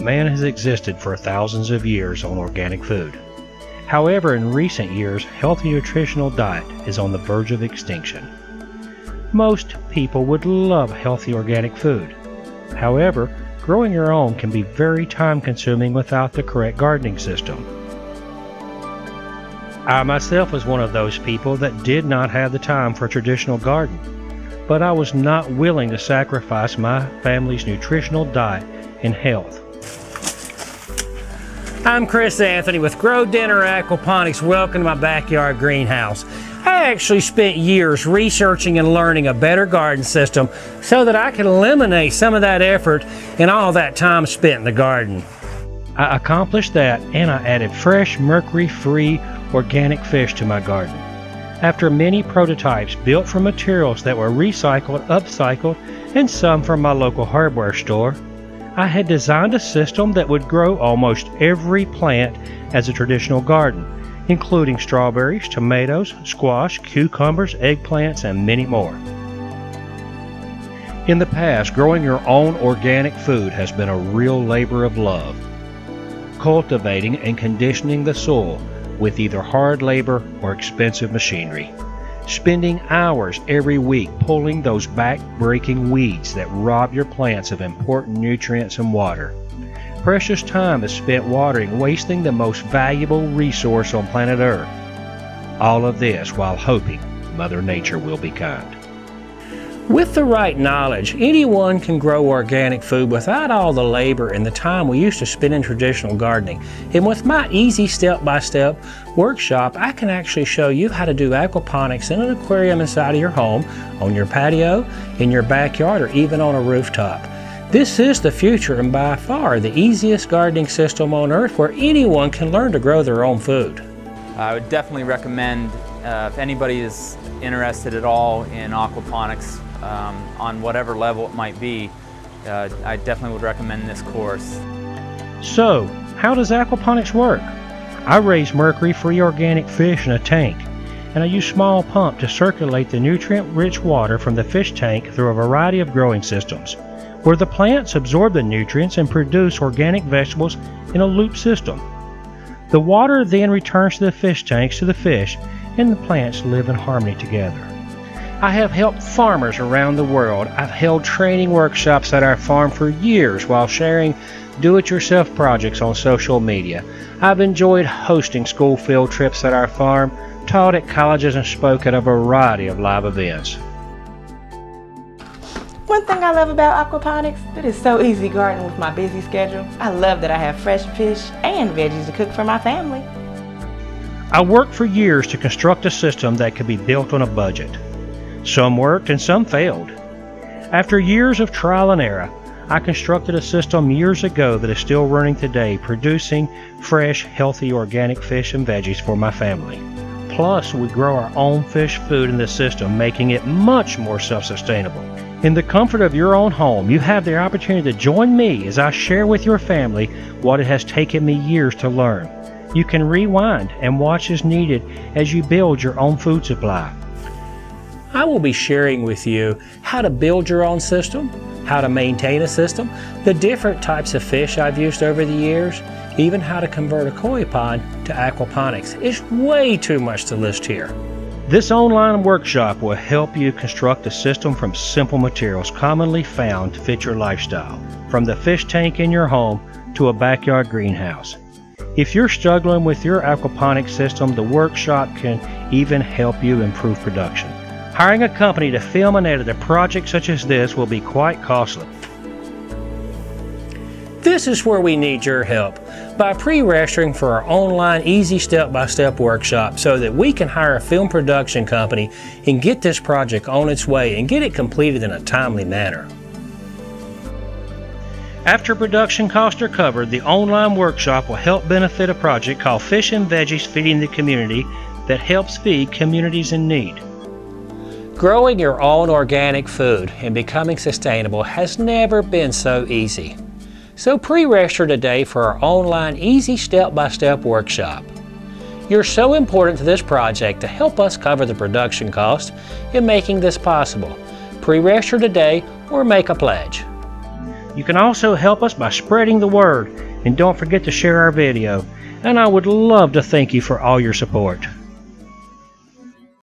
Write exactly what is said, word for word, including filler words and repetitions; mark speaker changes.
Speaker 1: man has existed for thousands of years on organic food. However, in recent years, healthy nutritional diet is on the verge of extinction. Most people would love healthy organic food. However, growing your own can be very time-consuming without the correct gardening system. I myself was one of those people that did not have the time for a traditional garden, but I was not willing to sacrifice my family's nutritional diet and health. I'm Chris Anthony with Grow Dinner Aquaponics. Welcome to my backyard greenhouse. I actually spent years researching and learning a better garden system so that I could eliminate some of that effort and all that time spent in the garden. I accomplished that, and I added fresh, mercury-free organic fish to my garden. After many prototypes built from materials that were recycled, upcycled, and some from my local hardware store, I had designed a system that would grow almost every plant as a traditional garden, including strawberries, tomatoes, squash, cucumbers, eggplants, and many more. In the past, growing your own organic food has been a real labor of love. Cultivating and conditioning the soil with either hard labor or expensive machinery. Spending hours every week pulling those back-breaking weeds that rob your plants of important nutrients and water. Precious time is spent watering, wasting the most valuable resource on planet Earth. All of this while hoping Mother Nature will be kind. With the right knowledge, anyone can grow organic food without all the labor and the time we used to spend in traditional gardening. And with my easy step-by-step workshop, I can actually show you how to do aquaponics in an aquarium inside of your home, on your patio, in your backyard, or even on a rooftop. This is the future and by far the easiest gardening system on earth where anyone can learn to grow their own food.
Speaker 2: I would definitely recommend, uh, if anybody is interested at all in aquaponics, um, on whatever level it might be, uh, I definitely would recommend this course.
Speaker 1: So, how does aquaponics work? I raise mercury-free organic fish in a tank, and I use small pump to circulate the nutrient-rich water from the fish tank through a variety of growing systems, where the plants absorb the nutrients and produce organic vegetables in a loop system. The water then returns to the fish tanks to the fish, and the plants live in harmony together. I have helped farmers around the world. I've held training workshops at our farm for years while sharing do-it-yourself projects on social media. I've enjoyed hosting school field trips at our farm, taught at colleges, and spoke at a variety of live events.
Speaker 3: One thing I love about aquaponics, it is so easy gardening with my busy schedule. I love that I have fresh fish and veggies to cook for my family.
Speaker 1: I worked for years to construct a system that could be built on a budget. Some worked and some failed. After years of trial and error, I constructed a system years ago that is still running today, producing fresh, healthy organic fish and veggies for my family. Plus, we grow our own fish food in the system, making it much more self-sustainable. In the comfort of your own home, you have the opportunity to join me as I share with your family what it has taken me years to learn. You can rewind and watch as needed as you build your own food supply. I will be sharing with you how to build your own system, how to maintain a system, the different types of fish I've used over the years, even how to convert a koi pond to aquaponics. It's way too much to list here. This online workshop will help you construct a system from simple materials commonly found to fit your lifestyle, from the fish tank in your home to a backyard greenhouse. If you're struggling with your aquaponics system, the workshop can even help you improve production. Hiring a company to film and edit a project such as this will be quite costly. This is where we need your help by pre-registering for our online easy step-by-step workshop so that we can hire a film production company and get this project on its way and get it completed in a timely manner. After production costs are covered, the online workshop will help benefit a project called Fish and Veggies Feeding the Community that helps feed communities in need. Growing your own organic food and becoming sustainable has never been so easy. So pre-register today for our online easy step-by-step workshop. You're so important to this project to help us cover the production cost in making this possible. Pre-register today or make a pledge. You can also help us by spreading the word, and don't forget to share our video, and I would love to thank you for all your support.